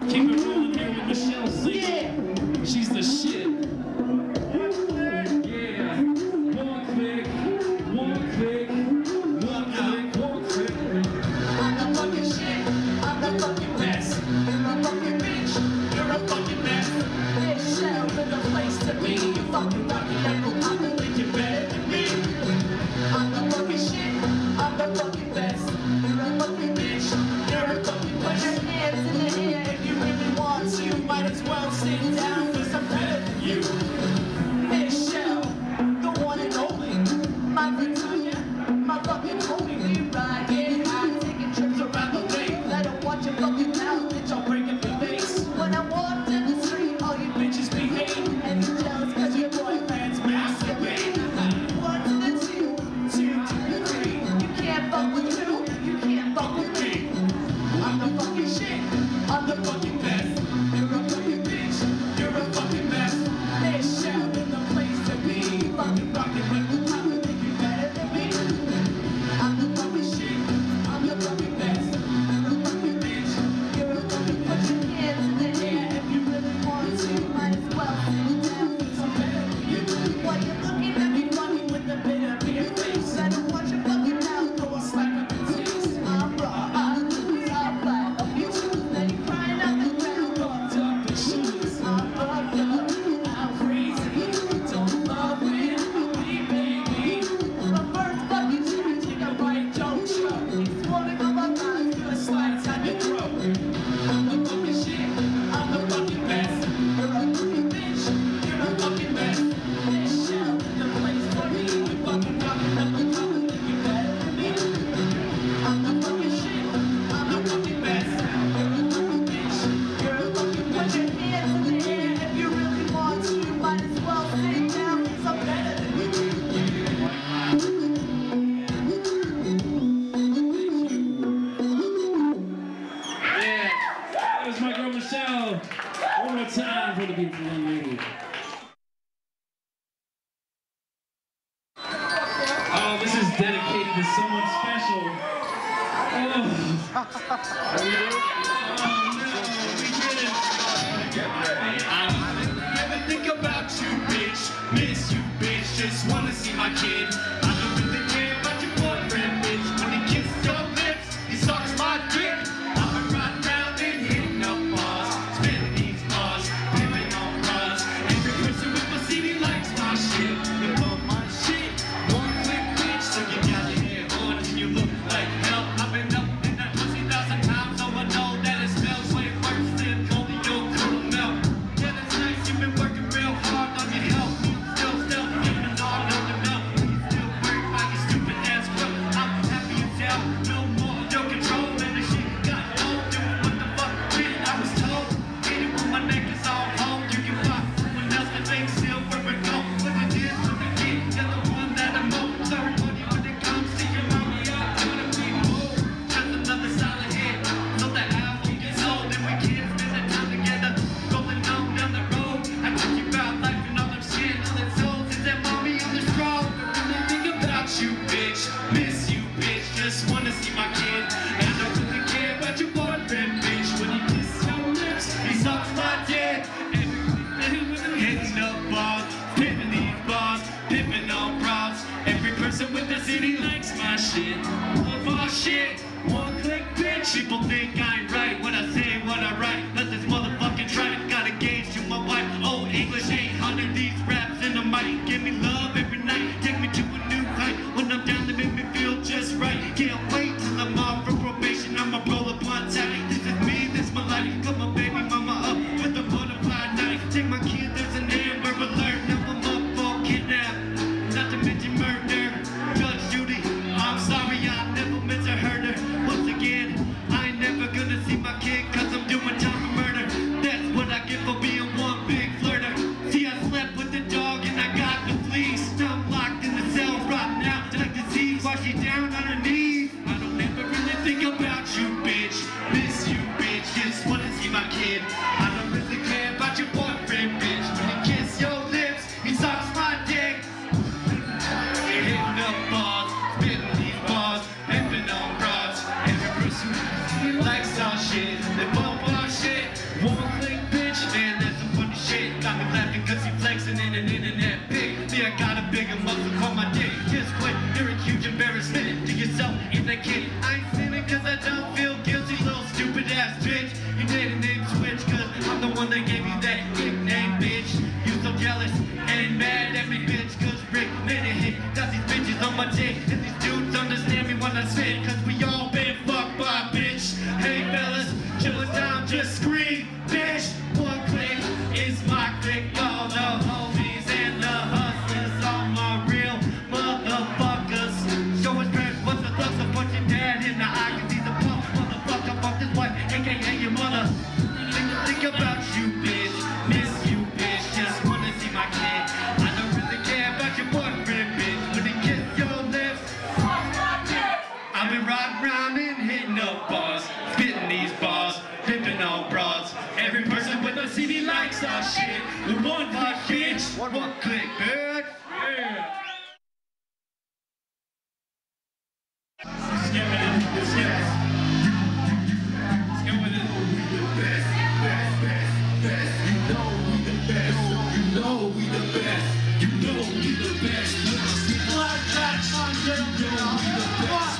Keep it rolling here with Michelle Singh. Yeah. She's the shit. Yeah. One click, one click, one click, one click. I'm the fucking shit. I'm the fucking best. You're a fucking bitch. You're a fucking mess. This shell is the place to be. You fucking rocky ankle. I think you're better than me. I'm the fucking shit. I'm the fucking best. You're a fucking bitch. You're a fucking put your hands in the air if you really want to. You might as well sit down, cause I'm better than you. Michelle, the one and only. My Virginia, my fucking homie. We ride, get high, taking trips around the lake. Let her watch your fucking mouth, bitch, I'll break up your face. When I walked in the street, all you bitches behave. And you're jealous cause your boyfriend's masturbate. 1 to the 2, 2 to the 3. You can't fuck with 2, you can't fuck with me. I'm the fucking shit, I'm the fucking best. You're a fucking bitch, you're a fucking mess. Michelle in the place to be. Fucking rockin' with the top, I think you're better than me. I'm the fucking shit, I'm the fucking best. You're a fucking bitch, you're a fucking put your hands in the air if you really want to. Might as well sit down, cause I'm better than you. Why you looking at me funny with a bit of your face? I don't want your fucking mouth, go and slap up your taste. I'm raw, I'm loose, I'm flat up your shoes. Then you crying out the ground, fucked up your shoes. I'm fucked up, I'm crazy. Don't love with me, baby. My first fucking chicken, take a bite, don't choke. Exploding on my mind, feel a slide down your throat. I'm the fucking shit, I'm the fucking best. You're a fucking bitch, you're a fucking mess. Michelle in the place for me. You fucking rockin' up the top and think you're better than me. I'm the fucking shit, I'm the fucking best. You're a fucking bitch, you're a fucking put your hands in the air if you really want to. You might as well sit down, cause I'm better than you. Yeah. That was my girl Michelle. One more time for the beautiful young lady. Oh, this is dedicated to someone special. Oh, no, we didn't. I never think about you, bitch. Miss you, bitch. Just wanna see my kid. I don't really care about your boyfriend, bitch. When he kisses your lips, he sucks my dick. I've been riding around and hitting up bars, spinning these bars, pimping on bras. Every person with my CD likes my shit. They love my shit. One click, bitch, so you got your hair on and you look like hell. I've been up in that pussy 1,000 times, so I know that it smells way worse than only your caramel. Yeah, that's nice, you've been working real hard on your health. Still giving all of the milk. You still worried about your stupid ass growth. I'm happy as hell, no more your control. And the shit got old, doing what the fuck did I was told. Hit it when my neck is all home. You can buy someone else that makes silver and gold. Look at this, look at it, you're the one that I'm most sorry for you when it comes to your mommy. I'm gonna be old. Just another solid hit, so the album gets old and we can't spend the time together. Rolling on down the road, I talk you about life and all them shit. All that souls is that mommy on the stroll. Don't really think about you, bitch. Miss you, bitch. Just wanna see my kid. And I don't really care about your boyfriend, bitch. When he kisses your lips, he sucks my dick. Hitting up bars, pimping these bars, pimping on bras. Every person with the city likes my shit. Love our shit. One click, bitch. People think I ain't right when I say what I write. Let this motherfucking try. Got engaged to my wife. Oh, English 800. These raps in the mic. Give me love every night. Take me to a new height. When I'm down, they make me feel just right. Can't wait till I'm off for probation. I'ma roll up on tight. This is me, this my life. Cut my baby mama up with a butterfly knife. Take my kid, there's an Amber Alert. Now I'm up for kidnap. Not to mention murder. Judge Judy, I'm sorry, I never meant to hurt her. Once again, I ain't never gonna see my kid, cause I'm doing time for murder. That's what I get for being one big flirter. See, I slept with the dog and I got the fleas. Now I'm locked in the cell, rotting out like disease. While she down on her knees. I don't ever really think about you, bitch. Miss you, bitch. Just wanna see my kid. I don't really care about your boyfriend, bitch. When he kiss your lips, he sucks my dick. Hitting up bars, spitting these bars, pimping on bras. Every person likes our shit. They bump our shit. One click, bitch, man, that's some funny shit. Got me laughing cause he flexing in an internet pic. See, I got a bigger muscle on my dick. Just quit, you're a huge embarrassment to yourself if they kid. I ain't sinning cause I don't feel guilty, little stupid ass bitch. You need a name switch cause I'm the one that gave you that nickname, bitch. You so jealous and mad at me, bitch, cause Rick made a hit. Got these bitches on my dick and these dudes understand me when I spit. Cause we all been fucked by a bitch. Hey fellas, chill it down, just scream, bitch. One click is my click. All the homies and the hustlers, all my real motherfuckers. Show us strength, what's the thoughts of punch your dad in the eye? Cause he's a punk motherfucker, fuck this wife, aka your mother. Think about you, bitch, miss you, bitch. Just wanna see my kid. I don't really care about your boyfriend, bitch. When he kiss your lips, I've been riding around and hitting up bars, spitting these bars, flipping on broads. Every person with a CD likes our shit. The one click, bitch. One click, bitch. Yeah. Let's get with it. Let's get it. Let's go with it. You know we the best. You know we the best. You know we the best. Like that, you know we the best.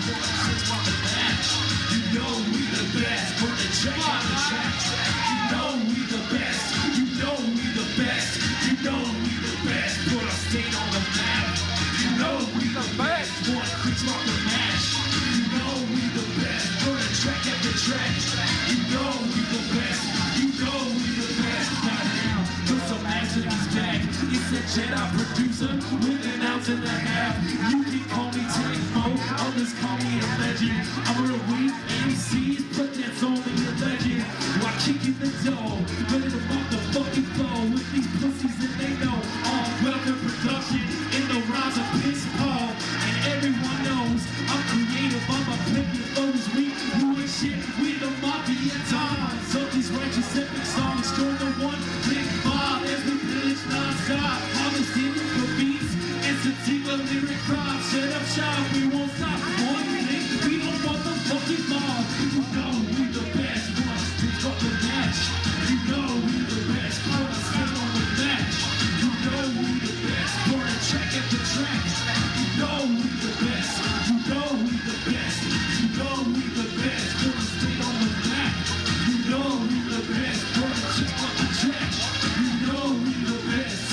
You know we the best. Put the check on the track. You know we the best. You know we the best. You know we the best. Put a state on the map. You know we the best. One quick mark the match. You know we the best. Put a track at the track. You know we the best. You know we the best. Now, put some ass in his back. It's a Jedi producer with an ounce and a half. You can call me Tecmo, others call me a legend. I'm a weak MCs, but that's only a legend. While kicking the door, ready to rock the fucking floor with these pussies that they know. All welcome production in the rise of Piss Paul. And everyone knows I'm creative, I'm a pimpin' photos week. You ain't shit, we the mafia times. So these righteous epic songs, join the one big vibe as we pillage non-stop. Harvesting the beats and sativa lyric crops. Shut up shop, we won't stop. One thing, we don't want the fucking mob. You know we the best, one pick up the match. You know we the best, put a spin on the match. You know we the best, put a track at the track. You know we the best, you know we the best. You know we the best, put a spin on the map. You know we the best, put a check on the track. You know we the best.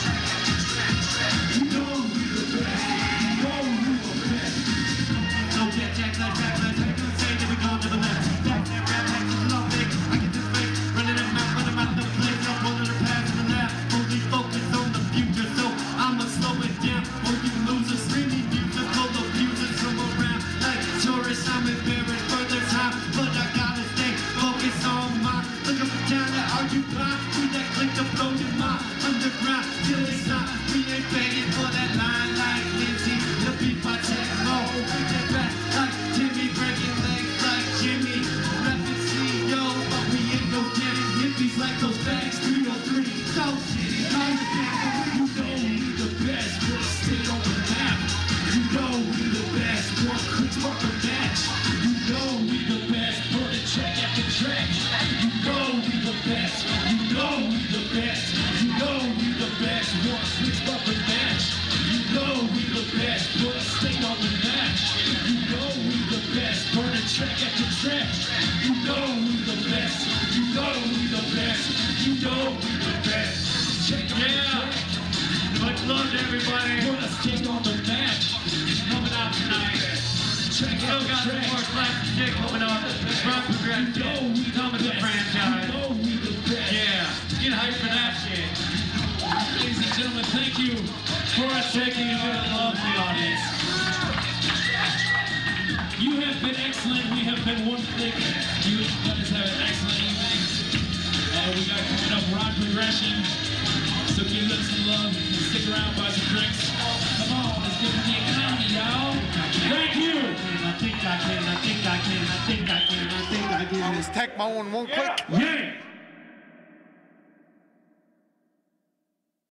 You know we the best. You know we the best. So get jack, say that we go to the left. Back there, rap, back to the long dick. I get this fake, running them out the place. I'm pulling the past and the left. Only focus on the future, so I'ma slow it down. Oh, you losers, screaming music, all the abusers from around. Like tourists, I'm embarrassed for the time, but I gotta stay focused on mine. Look up and down to argue blind. We that click to blow your mind underground till it's not. We ain't begging for that line like Lindsay. The beat by Tecmo, bring that back like Jimmy, breaking legs like Jimmy. Rapping CEO, but we ain't no getting hippies like those bags 303. So shitty, nice you know we the best, put a state on the map. You know we the best, one quick mark the match. You know we the best, put a check at the track. You know we the best, you know we the best. You know we the best, one quick mark the match. You know we the best, put a state on the match. You know we the best, put a check at the track. You know we the best, you know we the best. You know we the best. Check on the track. Much love to everybody. Put a stick on the match. Coming out tonight. Check Still out got the some more track. classic shit coming up. From Progressive. Coming to franchise. You know we the best. Yeah. Get hyped for that shit. Ladies and gentlemen, thank you for taking a bit of love to the audience. You have been excellent. We have been one click. You guys have an excellent evening. And we got coming up Rock Progression. So give them some love. Stick around, buy some drinks. Come on, let's get to the economy, y'all. Thank you. I think I can. That was Tecmo in one click. Yeah.